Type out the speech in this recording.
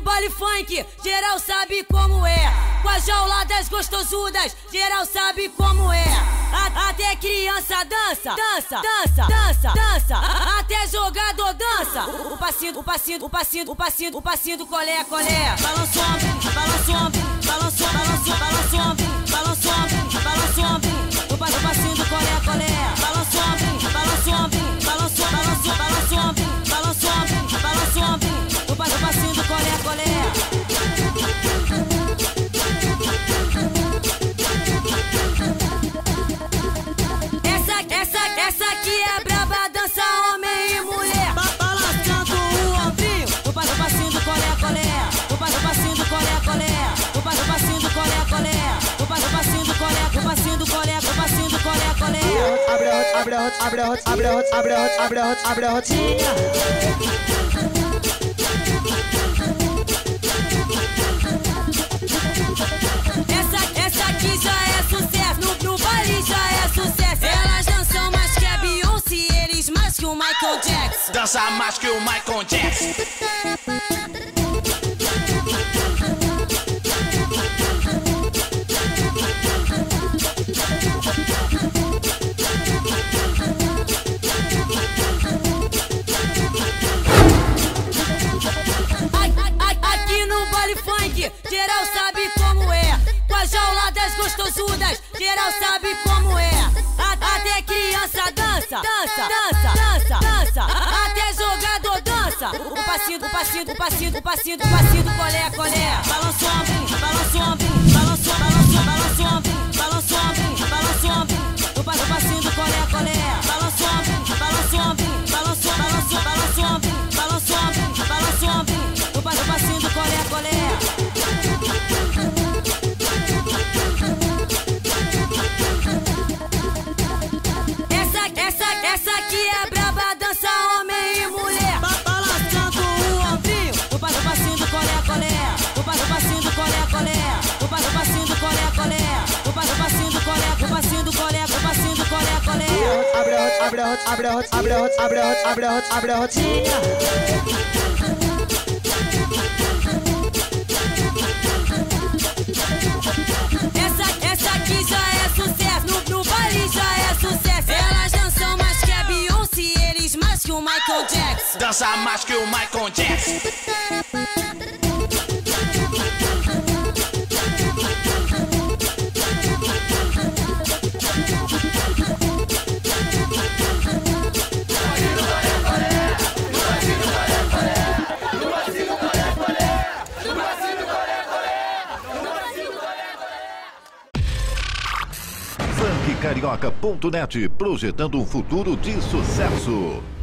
baile funk, geral sabe como é. Com a jaula das gostosudas, geral sabe como é. Até criança dança, dança, dança, dança, dança. Até jogador dança. O passinho, o passinho, o passinho, o passinho, o passinho do colé, colé. Balançou ombro, balançou ombro, balançou, balançou, balançou ombro, balançou ombro, balançou ombro. O passinho do colé, colé. Balançou ombro, balançou ombro, balançou, balançou, balançou ombro, balançou ombro, balançou ombro. O passinho do colé, colé. Essa aqui é braba, dança homem e mulher. Balançando o ombrinho. O passinho do colé, colé. O passinho do colé, colé. O passinho do colé, colé. O passinho do colé, o passinho do colé, o passinho do colé, colé. Abre a rotina, abre a rotina, abre a rotina, abre a rotina, abre a rotina. Essa aqui já é sucesso, no baile já é sucesso. Elas dançam mais que a Beyoncé, eles mais que o Michael Jackson. Dança mais que o Michael Jackson. Aqui no baile funk, geral sabe como é. Com a jaula das gostosudas, geral sabe como é. Até criança dança, dança, dança, dança, dança. Até jogador dança. O passinho, o passinho, o passinho, o passinho, o passinho do colé, colé. Balançou ombro, balançou ombro, balançou, balançou, balançou ombro, balançou ombro, balançou ombro. O passinho do colé, colé. Balançou ombro, balançou ombro, balançou, balançou, balançou ombro, balançou ombro, balançou ombro. O passinho do colé, colé. Essa aqui é braba, dança homem e mulher. Balançando o ombrinho. O passinho do colé, colé. O passinho do colé, colé. O passinho do colé, colé. O passinho do colé, o passinho do colé, o passinho do colé, colé. Abre a rotina, abre a rotina, abre a rotina, abre a rotina, abre a rotina, abre a rotina. Essa aqui já é sucesso, no baile já é sucesso. Elas dançam mais que a Beyoncé, eles mais que o Michael Jackson. Dança mais que o Michael Jackson. Carioca.net, projetando um futuro de sucesso.